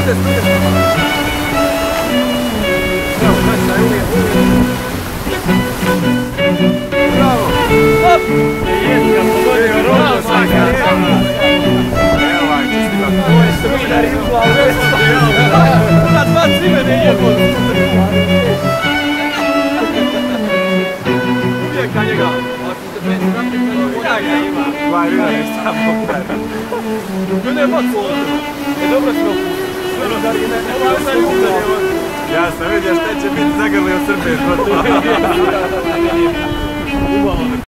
Bravo! Hop! Jesi ga pogodio rožno svaka! Evo ovak, čestitam. Ovo je što mi da ribu, ali već na dva cimene jebo. Uvijek na njega. Ja ga ima. Vaj, vina nešto sam pokrenuo. Mene je baš pogodio. Dobro smo pustili. Ja sam vidio šta će biti zagrlio Srbije.